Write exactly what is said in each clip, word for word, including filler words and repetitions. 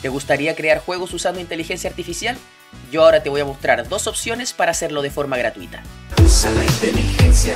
¿Te gustaría crear juegos usando inteligencia artificial? Yo ahora te voy a mostrar dos opciones para hacerlo de forma gratuita. Usa la inteligencia.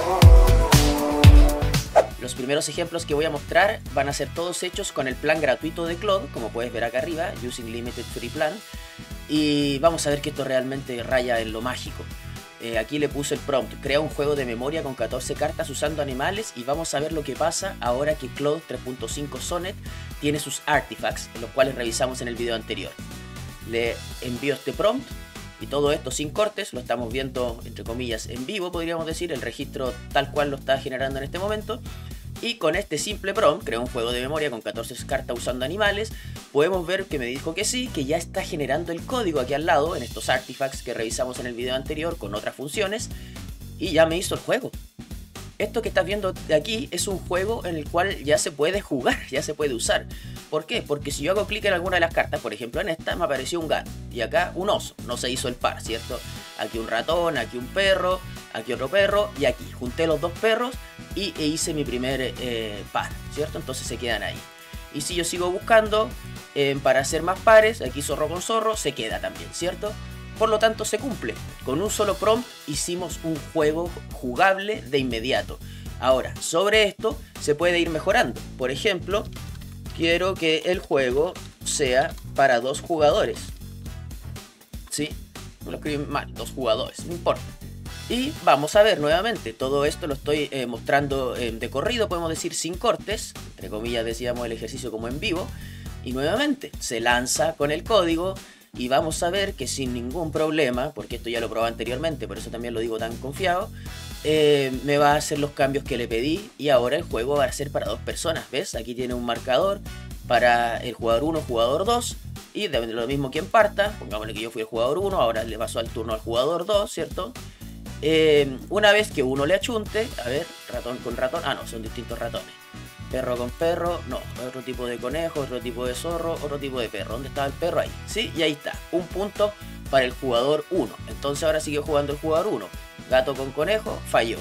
Los primeros ejemplos que voy a mostrar van a ser todos hechos con el plan gratuito de Claude, como puedes ver acá arriba, Using Limited Free Plan. Y vamos a ver que esto realmente raya en lo mágico. Eh, aquí le puse el prompt, crea un juego de memoria con catorce cartas usando animales, y vamos a ver lo que pasa ahora que Claude tres punto cinco Sonnet tiene sus artifacts, los cuales revisamos en el video anterior. Le envío este prompt y todo esto sin cortes, lo estamos viendo entre comillas en vivo, podríamos decir, el registro tal cual lo está generando en este momento. Y con este simple prompt, crea un juego de memoria con catorce cartas usando animales, podemos ver que me dijo que sí, que ya está generando el código aquí al lado, en estos artifacts que revisamos en el video anterior con otras funciones, y ya me hizo el juego. Esto que estás viendo de aquí es un juego en el cual ya se puede jugar, ya se puede usar. ¿Por qué? Porque si yo hago clic en alguna de las cartas, por ejemplo en esta, me apareció un gato, y acá un oso, no se hizo el par, ¿cierto? Aquí un ratón, aquí un perro, aquí otro perro, y aquí junté los dos perros y e hice mi primer eh, par, ¿cierto? Entonces se quedan ahí. Y si yo sigo buscando eh, para hacer más pares, aquí zorro con zorro, se queda también, ¿cierto? Por lo tanto se cumple. Con un solo prompt hicimos un juego jugable de inmediato. Ahora, sobre esto se puede ir mejorando. Por ejemplo, quiero que el juego sea para dos jugadores. ¿Sí? Me lo escribí mal, dos jugadores, no importa. Y vamos a ver nuevamente, todo esto lo estoy eh, mostrando eh, de corrido, podemos decir sin cortes, entre comillas decíamos el ejercicio como en vivo. Y nuevamente, se lanza con el código y vamos a ver que sin ningún problema, porque esto ya lo probé anteriormente, por eso también lo digo tan confiado, eh, me va a hacer los cambios que le pedí y ahora el juego va a ser para dos personas, ¿ves? Aquí tiene un marcador para el jugador uno, jugador dos, y de lo mismo quien parta, pongámosle que yo fui el jugador uno, ahora le pasó al turno al jugador dos, ¿cierto? Eh, una vez que uno le achunte, a ver, ratón con ratón, ah no, son distintos ratones. Perro con perro, no, otro tipo de conejo, otro tipo de zorro, otro tipo de perro. ¿Dónde estaba el perro? Ahí, ¿sí? Y ahí está, un punto para el jugador uno. Entonces ahora sigue jugando el jugador uno. Gato con conejo, falló.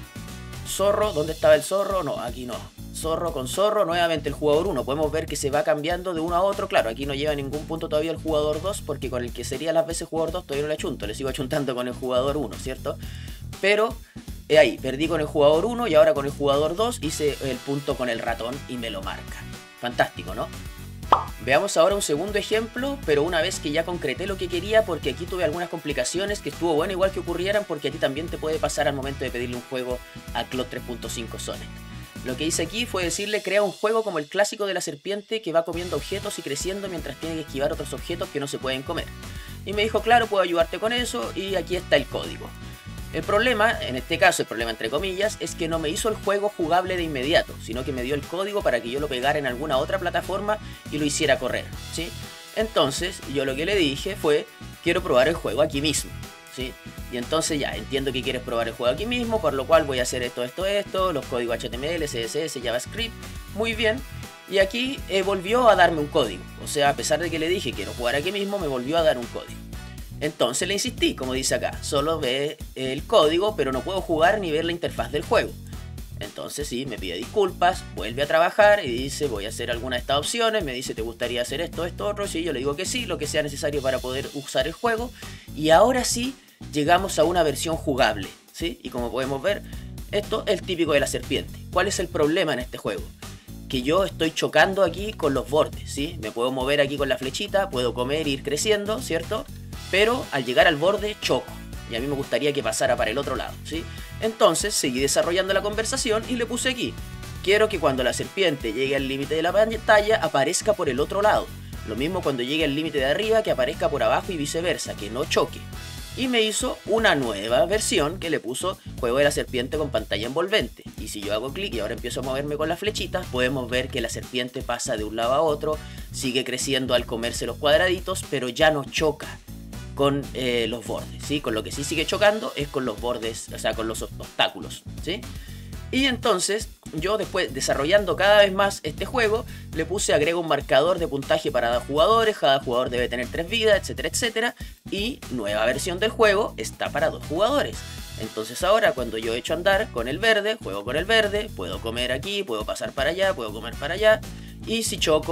Zorro, ¿dónde estaba el zorro? No, aquí no. Zorro con zorro, nuevamente el jugador uno. Podemos ver que se va cambiando de uno a otro. Claro, aquí no lleva ningún punto todavía el jugador dos, porque con el que sería las veces jugador dos todavía no le achunto. Le sigo achuntando con el jugador uno, ¿cierto? Pero eh, ahí, perdí con el jugador uno y ahora con el jugador dos hice el punto con el ratón y me lo marca. Fantástico, ¿no? Veamos ahora un segundo ejemplo, pero una vez que ya concreté lo que quería, porque aquí tuve algunas complicaciones que estuvo bueno igual que ocurrieran, porque a ti también te puede pasar al momento de pedirle un juego a Claude tres punto cinco Sonnet. Lo que hice aquí fue decirle crea un juego como el clásico de la serpiente que va comiendo objetos y creciendo mientras tiene que esquivar otros objetos que no se pueden comer. Y me dijo, claro, puedo ayudarte con eso, y aquí está el código. El problema, en este caso el problema entre comillas, es que no me hizo el juego jugable de inmediato, sino que me dio el código para que yo lo pegara en alguna otra plataforma y lo hiciera correr, ¿sí? Entonces yo lo que le dije fue, quiero probar el juego aquí mismo, ¿sí? Y entonces ya, entiendo que quieres probar el juego aquí mismo, por lo cual voy a hacer esto, esto, esto, los códigos H T M L, C S S, JavaScript, muy bien. Y aquí eh, volvió a darme un código, o sea, a pesar de que le dije quiero jugar aquí mismo, me volvió a dar un código. Entonces le insistí, como dice acá, solo ve el código, pero no puedo jugar ni ver la interfaz del juego. Entonces sí, me pide disculpas, vuelve a trabajar y dice, voy a hacer alguna de estas opciones, me dice, ¿te gustaría hacer esto, esto, otro? Sí, yo le digo que sí, lo que sea necesario para poder usar el juego. Y ahora sí, llegamos a una versión jugable, ¿sí? Y como podemos ver, esto es el típico de la serpiente. ¿Cuál es el problema en este juego? Que yo estoy chocando aquí con los bordes, ¿sí? Me puedo mover aquí con la flechita, puedo comer e ir creciendo, ¿cierto? Pero al llegar al borde choco, y a mí me gustaría que pasara para el otro lado, ¿sí? Entonces seguí desarrollando la conversación y le puse aquí, quiero que cuando la serpiente llegue al límite de la pantalla aparezca por el otro lado, lo mismo cuando llegue al límite de arriba que aparezca por abajo y viceversa, que no choque. Y me hizo una nueva versión que le puso juego de la serpiente con pantalla envolvente. Y si yo hago clic y ahora empiezo a moverme con la flechita, podemos ver que la serpiente pasa de un lado a otro, sigue creciendo al comerse los cuadraditos, pero ya no choca con eh, los bordes, ¿sí? Con lo que sí sigue chocando es con los bordes, o sea, con los obstáculos, ¿sí? Y entonces, yo después, desarrollando cada vez más este juego, le puse agrego un marcador de puntaje para dos jugadores, cada jugador debe tener tres vidas, etcétera, etcétera, y nueva versión del juego está para dos jugadores. Entonces ahora, cuando yo echo a andar con el verde, juego con el verde, puedo comer aquí, puedo pasar para allá, puedo comer para allá, y si choco,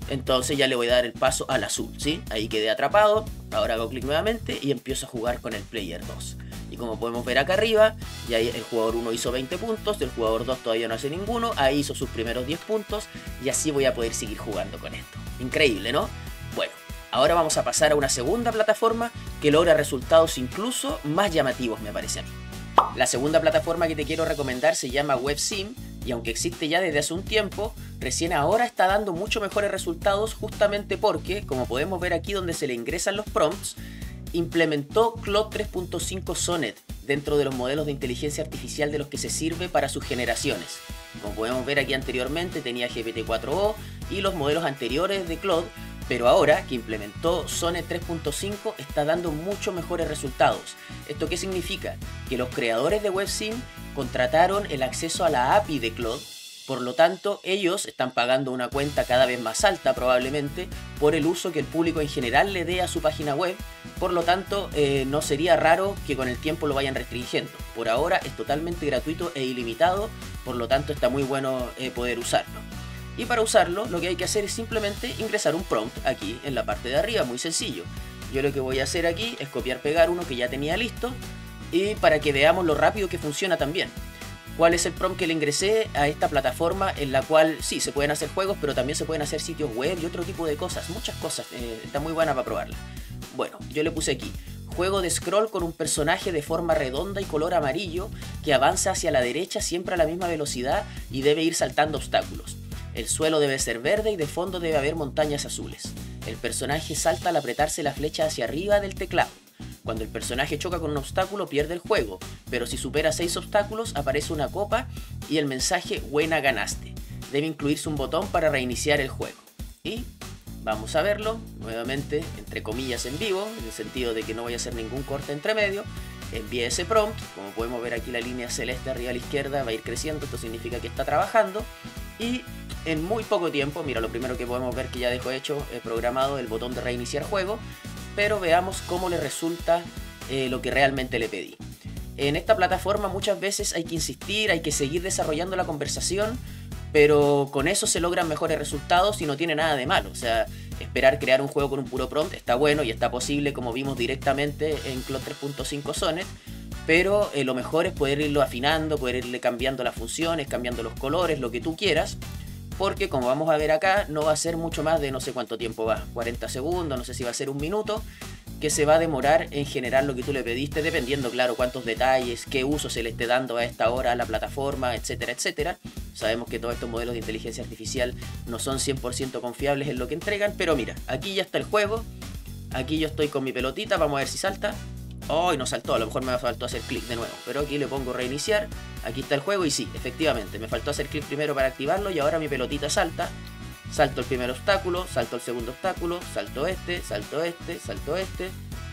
Entonces ya le voy a dar el paso al azul, ¿sí? Ahí quedé atrapado, ahora hago clic nuevamente y empiezo a jugar con el player dos. Y como podemos ver acá arriba, ya el jugador uno hizo veinte puntos, el jugador dos todavía no hace ninguno, ahí hizo sus primeros diez puntos y así voy a poder seguir jugando con esto. Increíble, ¿no? Bueno, ahora vamos a pasar a una segunda plataforma que logra resultados incluso más llamativos, me parece a mí. La segunda plataforma que te quiero recomendar se llama WebSim, y aunque existe ya desde hace un tiempo, recién ahora está dando mucho mejores resultados justamente porque, como podemos ver aquí donde se le ingresan los prompts, implementó Claude tres punto cinco Sonnet dentro de los modelos de inteligencia artificial de los que se sirve para sus generaciones. Como podemos ver aquí anteriormente tenía G P T cuatro o y los modelos anteriores de Claude, pero ahora que implementó Sonnet tres punto cinco está dando mucho mejores resultados. ¿Esto qué significa? Que los creadores de WebSim contrataron el acceso a la A P I de Claude, por lo tanto ellos están pagando una cuenta cada vez más alta probablemente por el uso que el público en general le dé a su página web, por lo tanto eh, no sería raro que con el tiempo lo vayan restringiendo. Por ahora es totalmente gratuito e ilimitado, por lo tanto está muy bueno eh, poder usarlo. Y para usarlo lo que hay que hacer es simplemente ingresar un prompt aquí en la parte de arriba, muy sencillo. Yo lo que voy a hacer aquí es copiar pegar uno que ya tenía listo y para que veamos lo rápido que funciona también. ¿Cuál es el prompt que le ingresé a esta plataforma en la cual sí, se pueden hacer juegos, pero también se pueden hacer sitios web y otro tipo de cosas, muchas cosas, eh, está muy buena para probarla. Bueno, yo le puse aquí, juego de scroll con un personaje de forma redonda y color amarillo que avanza hacia la derecha siempre a la misma velocidad y debe ir saltando obstáculos. El suelo debe ser verde y de fondo debe haber montañas azules. El personaje salta al apretarse la flecha hacia arriba del teclado. Cuando el personaje choca con un obstáculo pierde el juego, pero si supera seis obstáculos aparece una copa y el mensaje "buena, ganaste". Debe incluirse un botón para reiniciar el juego. Y vamos a verlo nuevamente, entre comillas en vivo, en el sentido de que no voy a hacer ningún corte entre medio. Envié ese prompt, como podemos ver aquí la línea celeste arriba a la izquierda va a ir creciendo, esto significa que está trabajando. Y en muy poco tiempo, mira, lo primero que podemos ver que ya dejó hecho, eh, programado el botón de reiniciar juego. Pero veamos cómo le resulta eh, lo que realmente le pedí. En esta plataforma muchas veces hay que insistir, hay que seguir desarrollando la conversación, pero con eso se logran mejores resultados y no tiene nada de malo. O sea, esperar crear un juego con un puro prompt está bueno y está posible, como vimos directamente en Claude tres punto cinco Sonnet, pero eh, lo mejor es poder irlo afinando, poder irle cambiando las funciones, cambiando los colores, lo que tú quieras. Porque como vamos a ver acá, no va a ser mucho más de no sé cuánto tiempo va, cuarenta segundos, no sé si va a ser un minuto, que se va a demorar en generar lo que tú le pediste, dependiendo, claro, cuántos detalles, qué uso se le esté dando a esta hora a la plataforma, etcétera, etcétera. Sabemos que todos estos modelos de inteligencia artificial no son cien por ciento confiables en lo que entregan, pero mira, aquí ya está el juego, aquí yo estoy con mi pelotita, vamos a ver si salta. Oh, y no saltó, a lo mejor me faltó hacer clic de nuevo, pero aquí le pongo reiniciar, aquí está el juego y sí, efectivamente, me faltó hacer clic primero para activarlo y ahora mi pelotita salta, salto el primer obstáculo, salto el segundo obstáculo, salto este, salto este, salto este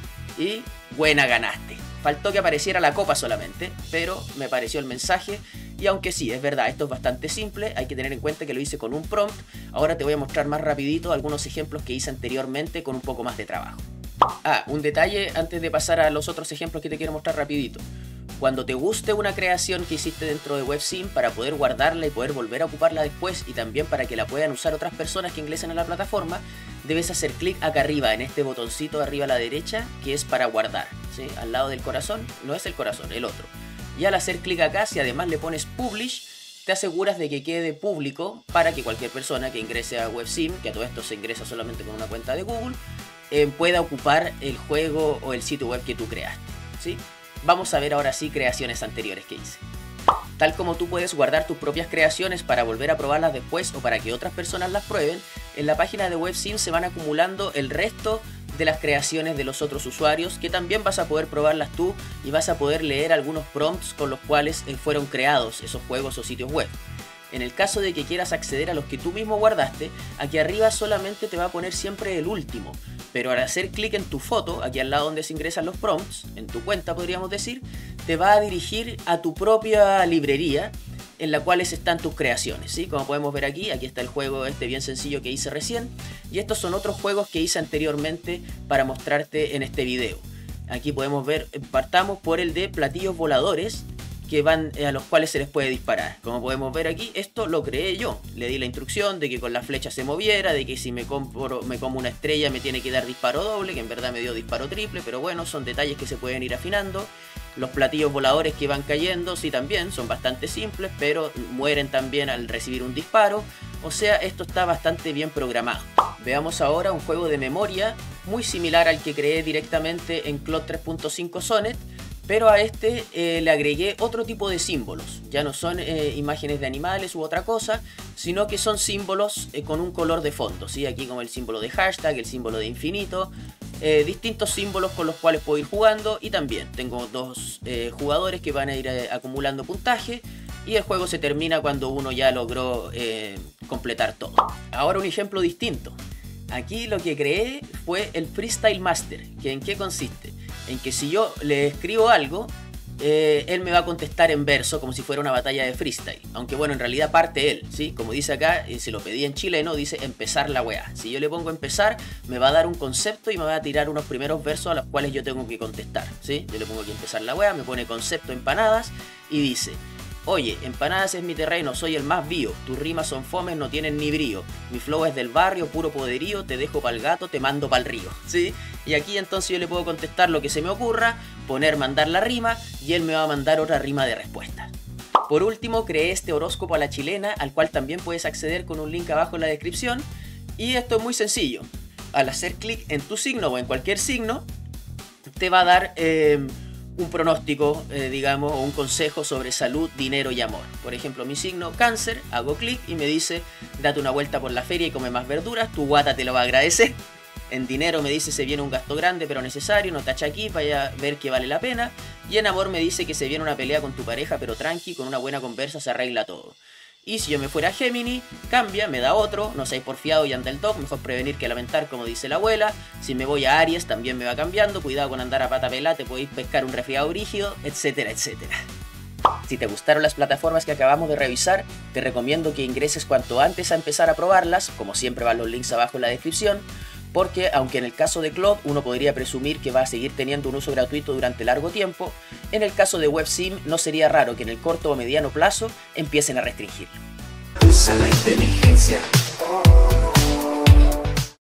y buena, ganaste. Faltó que apareciera la copa solamente, pero me apareció el mensaje y aunque sí, es verdad, esto es bastante simple, hay que tener en cuenta que lo hice con un prompt. Ahora te voy a mostrar más rapidito algunos ejemplos que hice anteriormente con un poco más de trabajo. Ah, un detalle antes de pasar a los otros ejemplos que te quiero mostrar rapidito. Cuando te guste una creación que hiciste dentro de WebSim, para poder guardarla y poder volver a ocuparla después y también para que la puedan usar otras personas que ingresen a la plataforma, debes hacer clic acá arriba, en este botoncito de arriba a la derecha, que es para guardar, ¿sí? Al lado del corazón, no es el corazón, el otro. Y al hacer clic acá, si además le pones Publish, te aseguras de que quede público para que cualquier persona que ingrese a WebSim, que a todo esto se ingresa solamente con una cuenta de Google, Eh, pueda ocupar el juego o el sitio web que tú creaste, ¿sí? Vamos a ver ahora sí creaciones anteriores que hice. Tal como tú puedes guardar tus propias creaciones para volver a probarlas después o para que otras personas las prueben, en la página de WebSim se van acumulando el resto de las creaciones de los otros usuarios, que también vas a poder probarlas tú y vas a poder leer algunos prompts con los cuales eh, fueron creados esos juegos o sitios web. En el caso de que quieras acceder a los que tú mismo guardaste, aquí arriba solamente te va a poner siempre el último, pero al hacer clic en tu foto, aquí al lado donde se ingresan los prompts, en tu cuenta podríamos decir, te va a dirigir a tu propia librería en la cual están tus creaciones, ¿sí? Como podemos ver aquí, aquí está el juego este bien sencillo que hice recién, y estos son otros juegos que hice anteriormente para mostrarte en este video. Aquí podemos ver, partamos por el de platillos voladores, que van, a los cuales se les puede disparar. Como podemos ver aquí, esto lo creé yo. Le di la instrucción de que con la flecha se moviera, de que si me, compro, me como una estrella me tiene que dar disparo doble, que en verdad me dio disparo triple, pero bueno, son detalles que se pueden ir afinando. Los platillos voladores que van cayendo, sí, también son bastante simples, pero mueren también al recibir un disparo. O sea, esto está bastante bien programado. Veamos ahora un juego de memoria muy similar al que creé directamente en Claude tres punto cinco Sonnet, pero a este eh, le agregué otro tipo de símbolos. Ya no son eh, imágenes de animales u otra cosa, sino que son símbolos eh, con un color de fondo, ¿sí? Aquí como el símbolo de hashtag, el símbolo de infinito, eh, distintos símbolos con los cuales puedo ir jugando, y también tengo dos eh, jugadores que van a ir eh, acumulando puntaje, y el juego se termina cuando uno ya logró eh, completar todo. Ahora un ejemplo distinto. Aquí lo que creé fue el Freestyle Master, que ¿en qué consiste? En que si yo le escribo algo, eh, él me va a contestar en verso como si fuera una batalla de freestyle. Aunque bueno, en realidad parte él, ¿sí? Como dice acá, eh, se lo pedí en chileno, dice empezar la weá. Si yo le pongo empezar, me va a dar un concepto y me va a tirar unos primeros versos a los cuales yo tengo que contestar, ¿sí? Yo le pongo aquí empezar la weá, me pone concepto empanadas y dice: oye, empanadas es mi terreno, soy el más vivo. Tus rimas son fomes, no tienen ni brío. Mi flow es del barrio, puro poderío. Te dejo pa'l gato, te mando pa'l río, ¿sí? Y aquí entonces yo le puedo contestar lo que se me ocurra, poner mandar la rima, y él me va a mandar otra rima de respuesta. Por último, creé este horóscopo a la chilena, al cual también puedes acceder con un link abajo en la descripción. Y esto es muy sencillo. Al hacer clic en tu signo o en cualquier signo, te va a dar Eh, un pronóstico, eh, digamos, o un consejo sobre salud, dinero y amor. Por ejemplo, mi signo cáncer, hago clic y me dice: date una vuelta por la feria y come más verduras, tu guata te lo va a agradecer. En dinero me dice: se viene un gasto grande pero necesario, no tacha aquí, vaya a ver que vale la pena. Y en amor me dice que se viene una pelea con tu pareja, pero tranqui, con una buena conversa se arregla todo. Y si yo me fuera a Géminis, cambia, me da otro: no seáis porfiado y anda el dog, mejor prevenir que lamentar, como dice la abuela. Si me voy a Aries, también me va cambiando, cuidado con andar a pata pelada, te podéis pescar un resfriado brígido, etcétera, etcétera. Si te gustaron las plataformas que acabamos de revisar, te recomiendo que ingreses cuanto antes a empezar a probarlas, como siempre van los links abajo en la descripción, porque aunque en el caso de Claude uno podría presumir que va a seguir teniendo un uso gratuito durante largo tiempo, en el caso de WebSim no sería raro que en el corto o mediano plazo empiecen a restringirlo. Usa la inteligencia.